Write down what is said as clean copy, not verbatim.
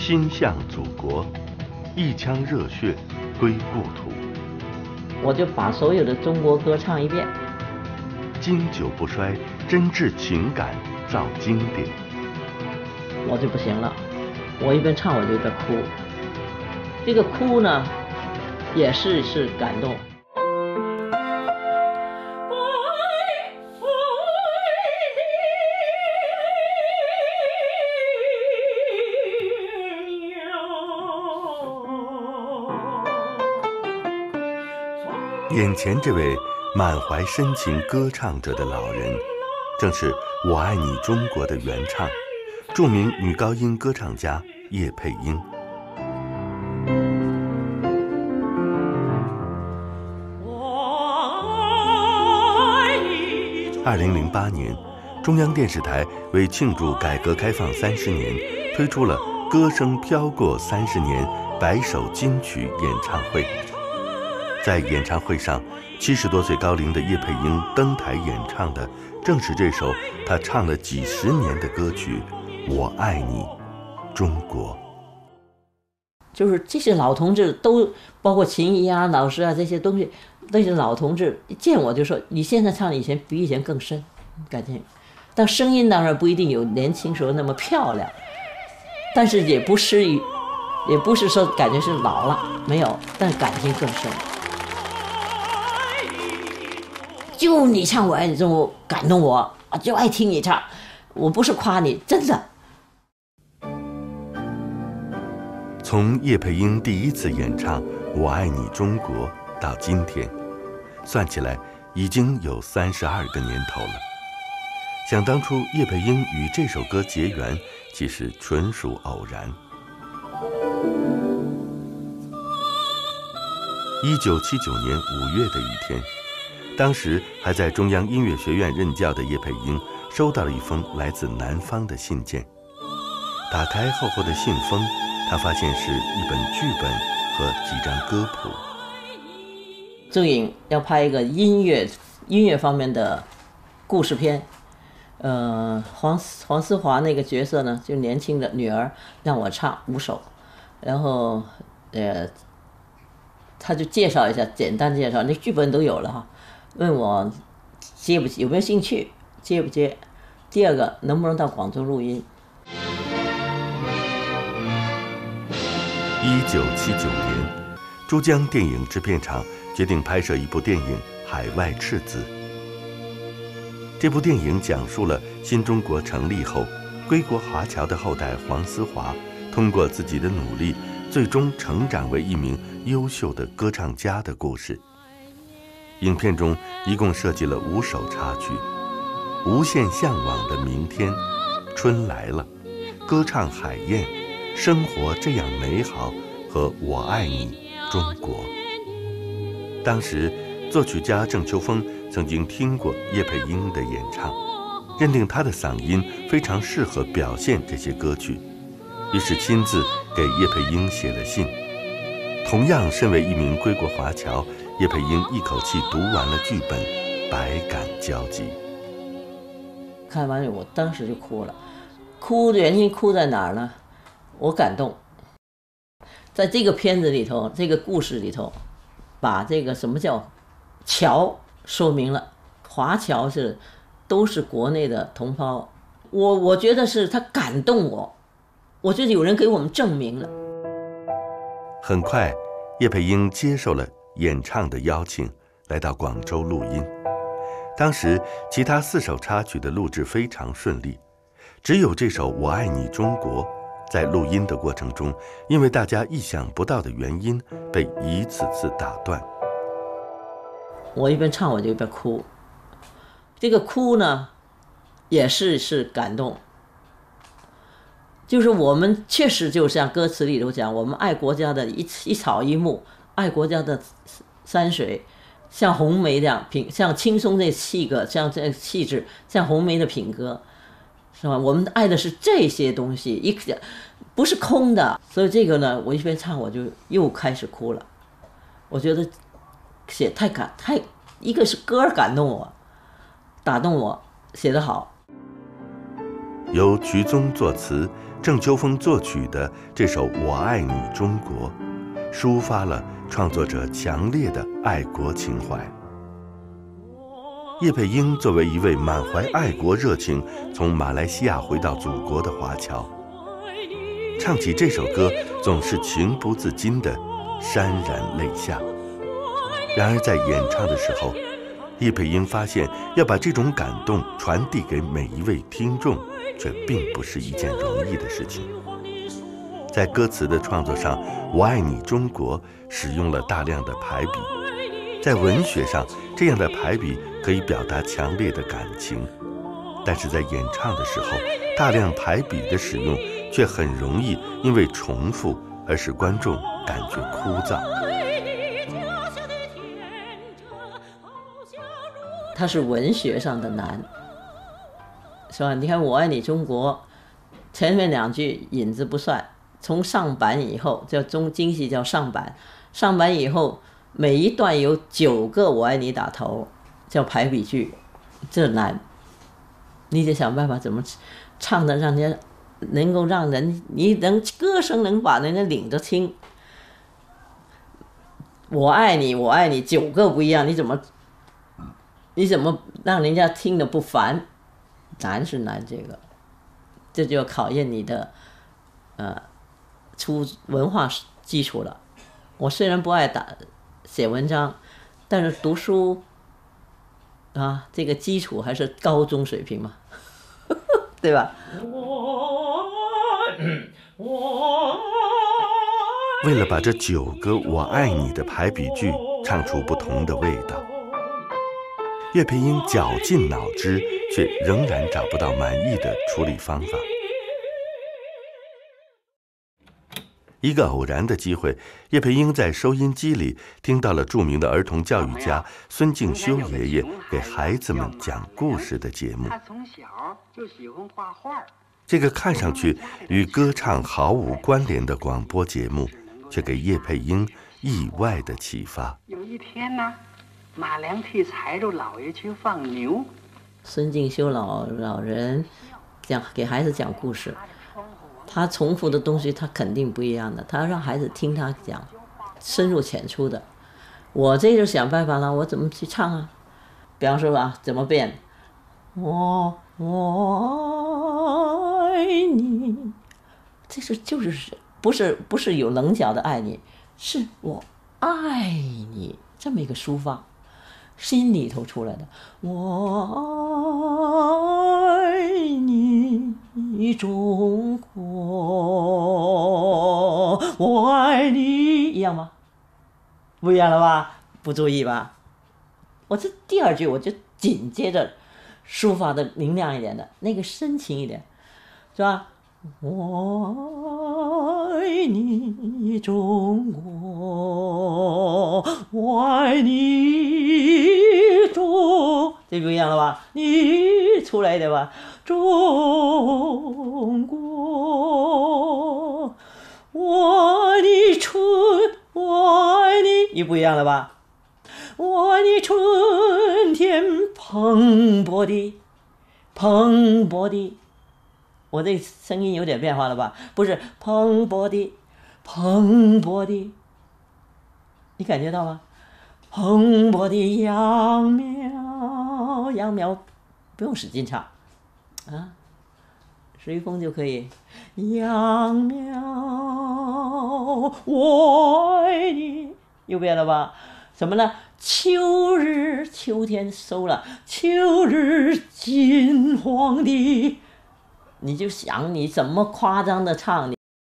心向祖国，一腔热血归故土。 我就把所有的中国歌唱一遍。 经久不衰，真挚情感造经典。 我就不行了，我一边唱我就一边哭。这个哭呢，也是感动。 眼前这位满怀深情歌唱着的老人，正是《我爱你中国》的原唱，著名女高音歌唱家叶佩英。2008年，中央电视台为庆祝改革开放30年，推出了《歌声飘过30年》100首金曲演唱会。在演唱会上，70多岁高龄的叶佩英登台演唱的正是这首她唱了几十年的歌曲《我爱你，中国》。 就是这些老同志都包括秦怡啊、老师啊这些东西，那些老同志一见我就说：“你现在唱的比以前更深，感觉。”但声音当然不一定有年轻时候那么漂亮，但是也不是说感觉是老了，没有，但感情更深。就你唱《我爱你中国》感动我，就爱听你唱，我不是夸你，真的。 从叶佩英第一次演唱《我爱你中国》到今天，算起来已经有32个年头了。想当初叶佩英与这首歌结缘，其实纯属偶然。1979年5月的一天，当时还在中央音乐学院任教的叶佩英收到了一封来自南方的信件。打开厚厚的信封，他发现是一本剧本和几张歌谱。 周颖要拍一个音乐方面的故事片，黄思华那个角色呢，就年轻的女儿让我唱5首，然后他就介绍一下，简单介绍，那剧本都有了哈，问我接不接，有没有兴趣，接不接？第二个，能不能到广州录音 ？1979年，珠江电影制片厂决定拍摄一部电影《海外赤子》。这部电影讲述了新中国成立后，归国华侨的后代黄思华通过自己的努力，最终成长为一名优秀的歌唱家的故事。影片中一共设计了5首插曲：无限向往的明天、春来了、歌唱海燕、生活这样美好和我爱你中国。当时作曲家郑秋枫曾经听过叶佩英的演唱，认定她的嗓音非常适合表现这些歌曲，于是亲自给叶佩英写了信。同样身为一名归国华侨，叶佩英一口气读完了剧本，百感交集。 看完我当时就哭了，哭的原因哭在哪儿呢？我感动，在这个片子里头，这个故事里头，把这个什么叫侨说明了。华侨都是国内的同胞，我觉得是他感动我觉得有人给我们证明了。 很快，叶佩英接受了演唱的邀请，来到广州录音。当时其他4首插曲的录制非常顺利，只有这首《我爱你中国》在录音的过程中，因为大家意想不到的原因，被一次次打断。 我一边唱我就一边哭，这个哭呢，也是感动。就是我们确实就像歌词里头讲，我们爱国家的一草一木，爱国家的山水，像红梅这样像轻松的气格，像这气质，像红梅的品格，是吧？我们爱的是这些东西，不是空的。所以这个呢，我一边唱我就又开始哭了。我觉得写一个是歌感动我，打动我，写得好。 由瞿宗作词，郑秋枫作曲的这首《我爱你中国》，抒发了创作者强烈的爱国情怀。叶佩英作为一位满怀爱国热情从马来西亚回到祖国的华侨，唱起这首歌总是情不自禁地潸然泪下。然而在演唱的时候，叶佩英发现要把这种感动传递给每一位听众，却并不是一件容易的事情。在歌词的创作上，《我爱你中国》使用了大量的排比，在文学上，这样的排比可以表达强烈的感情，但是在演唱的时候，大量排比的使用却很容易因为重复而使观众感觉枯燥。 它是文学上的难，是吧？你看《我爱你中国》，前面2句引子不算，从上版以后叫京戏叫上版，上版以后每一段有9个我爱你打头，叫排比句，这难，你得想办法怎么唱的让人家能够让人，你能歌声能把人家领着听。我爱你，我爱你9个不一样，你怎么让人家听得不烦？难是难，这就要考验你的出文化基础了。我虽然不爱写文章，但是读书这个基础还是高中水平嘛，对吧？ 为了把这9个我爱你的排比句唱出不同的味道，叶佩英绞尽脑汁，却仍然找不到满意的处理方法。一个偶然的机会，叶佩英在收音机里听到了著名的儿童教育家孙敬修爷爷给孩子们讲故事的节目。 他从小就喜欢画画。 这个看上去与歌唱毫无关联的广播节目，却给叶佩英意外的启发。 有一天呢，马良替财主老爷去放牛， 孙敬修老人给孩子讲故事，他重复的东西他肯定不一样的，他要让孩子听他讲，深入浅出的。我这就想办法了，我怎么去唱啊？比方说吧，怎么变？我爱你，这就是不是有棱角的爱你，是我爱你这么一个抒发，心里头出来的。我爱你中国，我爱你，一样吗？不一样了吧？不注意吧？我这第2句我就紧接着抒发的明亮一点的，那个深情一点，是吧？我爱你中国，我爱你中，这不一样了吧？你出来一点吧，中国，我爱你春，我爱你，也不一样了吧？我爱你春天蓬勃的，我这声音有点变化了吧？不是蓬勃的，你感觉到吗？蓬勃的秧苗不用使劲唱啊，随风就可以。秧苗，我爱你，又变了吧？什么呢？秋天收了，秋日金黄的。你就想你怎么夸张的唱，